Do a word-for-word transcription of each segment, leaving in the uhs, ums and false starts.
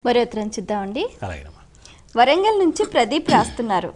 మరో ఉత్తరం చూద్దామండి. అలాగేనమ్మా. వరంగల్ నుంచి ప్రదీప్ రాస్తున్నారు.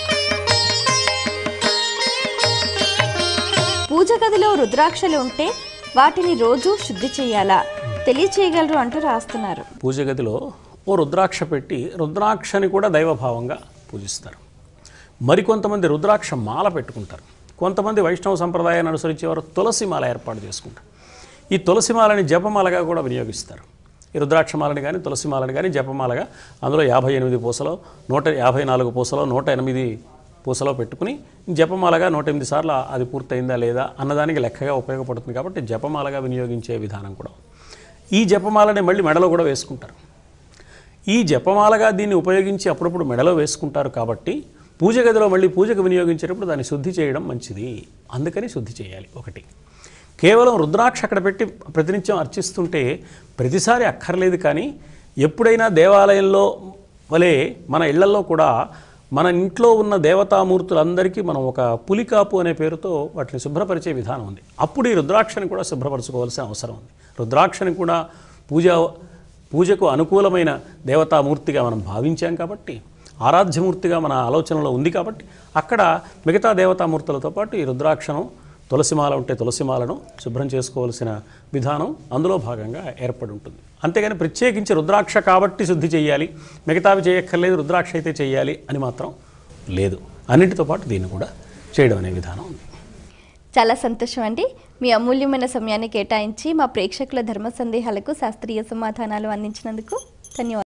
పూజ గదిలో రుద్రాక్షలు ఉంటే వాటిని రోజు శుద్ధి చేయాలా తెలియచేయగలరు అంటూ రాస్తున్నారు. పూజ గదిలో ఓ రుద్రాక్ష పెట్టి రుద్రాక్షని కూడా దైవభావంగా పూజిస్తారు. మరికొంతమంది రుద్రాక్ష మాల పెట్టుకుంటారు. కొంతమంది వైష్ణవ సంప్రదాయాన్ని అనుసరించేవారు తులసి మాల ఏర్పాటు చేసుకుంటారు. ఈ తులసి మాలని జపమాలగా కూడా వినియోగిస్తారు. ఈ రుద్రాక్షమాలని కానీ తులసిమాలని కానీ జపమాలగా అందులో యాభై ఎనిమిది పూసలో నూట యాభై నాలుగు పూసలో నూట ఎనిమిది పూసలో పెట్టుకుని జపమాలగా నూట ఎనిమిది సార్లు అది పూర్తయిందా లేదా అన్నదానికి లెక్కగా ఉపయోగపడుతుంది. కాబట్టి జపమాలగా వినియోగించే విధానం కూడా. ఈ జపమాలని మళ్ళీ మెడలో కూడా వేసుకుంటారు. ఈ జపమాలగా దీన్ని ఉపయోగించి అప్పుడప్పుడు మెడలో వేసుకుంటారు. కాబట్టి పూజ గదిలో మళ్ళీ పూజకు వినియోగించేటప్పుడు దాన్ని శుద్ధి చేయడం మంచిది. అందుకని శుద్ధి చేయాలి. ఒకటి, కేవలం రుద్రాక్ష అక్కడ పెట్టి ప్రతినిత్యం అర్చిస్తుంటే ప్రతిసారి అక్కర్లేదు. కానీ ఎప్పుడైనా దేవాలయంలో వలె మన ఇళ్లలో కూడా మన ఇంట్లో ఉన్న దేవతామూర్తులందరికీ మనం ఒక పులికాపు అనే పేరుతో వాటిని శుభ్రపరిచే విధానం ఉంది. అప్పుడు ఈ రుద్రాక్షని కూడా శుభ్రపరచుకోవాల్సిన అవసరం ఉంది. రుద్రాక్షని కూడా పూజ పూజకు అనుకూలమైన దేవతామూర్తిగా మనం భావించాం కాబట్టి, ఆరాధ్యమూర్తిగా మన ఆలోచనలో ఉంది కాబట్టి అక్కడ మిగతా దేవతామూర్తులతో పాటు ఈ రుద్రాక్షను తులసిమాల ఉంటే తులసిమాలను శుభ్రం చేసుకోవాల్సిన విధానం అందులో భాగంగా ఏర్పడి ఉంటుంది. అంతేగాని ప్రత్యేకించి రుద్రాక్ష కాబట్టి శుద్ధి చేయాలి, మిగతావి చేయక్కర్లేదు, రుద్రాక్ష అయితే చేయాలి అని మాత్రం లేదు. అన్నింటితో పాటు దీన్ని కూడా చేయడం అనే విధానం ఉంది. చాలా సంతోషం అండి. మీ అమూల్యమైన సమయాన్ని కేటాయించి మా ప్రేక్షకుల ధర్మ సందేహాలకు శాస్త్రీయ సమాధానాలు అందించినందుకు ధన్యవాదాలు.